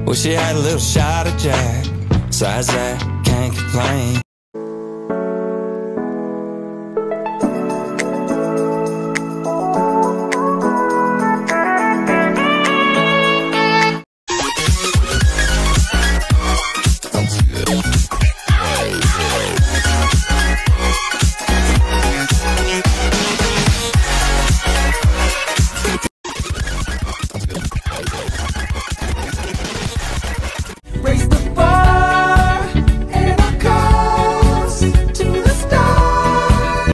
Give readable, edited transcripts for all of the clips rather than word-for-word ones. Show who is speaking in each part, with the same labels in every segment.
Speaker 1: Wish she had a little shot of Jack. Besides that, can't complain.
Speaker 2: Raise the bar and our calls to the stars.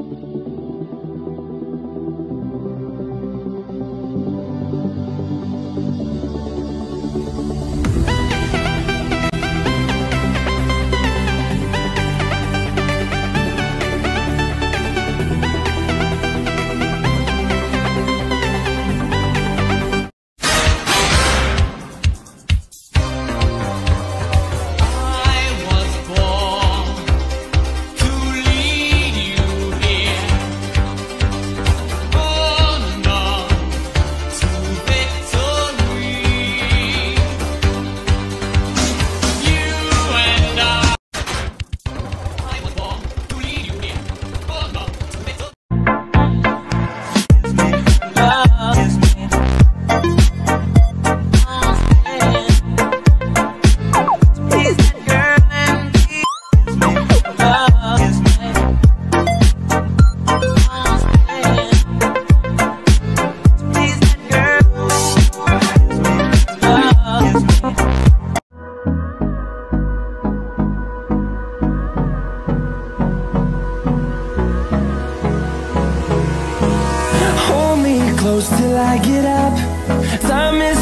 Speaker 2: Hold me close till I get up. Time is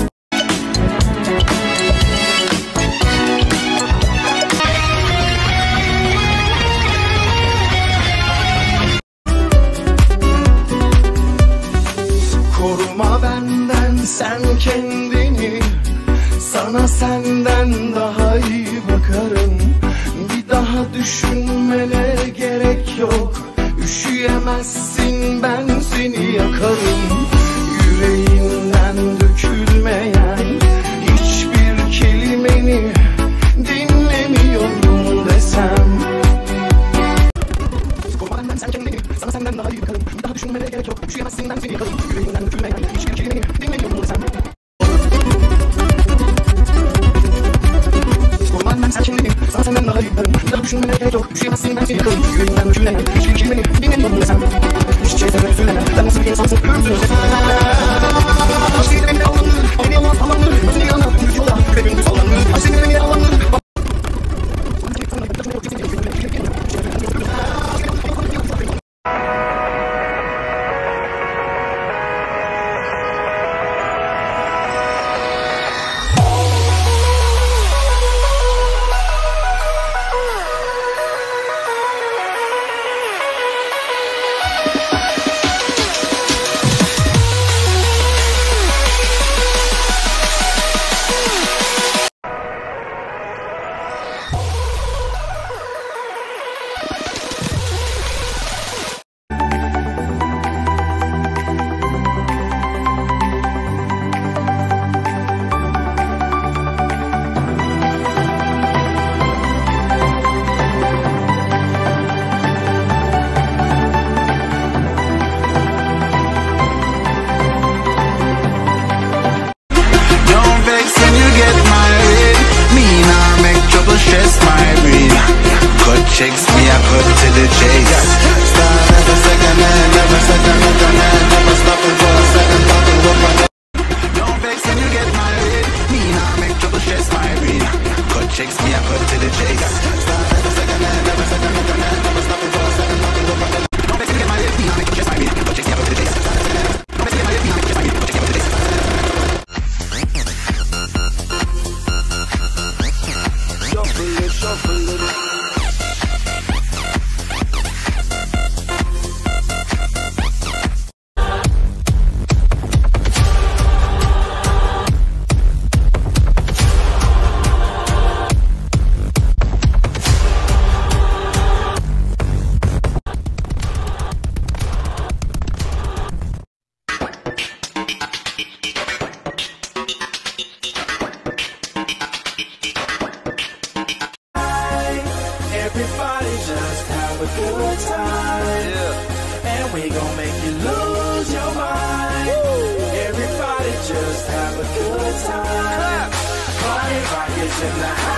Speaker 2: koruma benden sen kendini. Sana senden daha iyi bakarım. Bir daha düşünmene gerek yok. Üşüyemezsin, ben seni yakarım. Yüreğinden dökülmeyen hiçbir kelimeni dinlemiyorum desem. Koruma benden sen kendini. Sana senden daha iyi bakarım. Bir daha düşünmene gerek yok. Üşüyemezsin, ben seni yakarım. Yüreğinden dökülmeyen hiçbir kelimeni dinlemiyorum desem. Koruma benden sen kendini. Sana senden daha iyi bakarım. Bir daha düşünmene gerek yok. Üşüyemezsin, ben seni yakarım. Yüreğinden dökülmeyen hiçbir kelimeni dinlemiyorum desem. Hiçbir şey sana üzülene. Ben nasıl bir insansın? Üzülürüm. Aşk değil beni de avlanır. Beni yalan avlanır. Özünü yalan. Ümit yola. Yüreğim düz avlanır. Aşk değil beni avlanır.
Speaker 3: Checks me, I cut to the chase. Start at the second hand, never second at the man, never stopping for a second, talking up on the. Don't vex when you get married. Me nah make trouble, stress my brain. Cut checks me, I cut to the chase. Start at the second hand, never second at the man, never stopping for a second, talking up on the. Don't vex when you get married. Me nah make trouble, stress my brain. Cut checks me, I cut to the chase. Don't vex when you get married. Me nah make trouble, stress my brain. Cut checks me, I cut to the chase. Shuffle it.
Speaker 2: bitch in the house.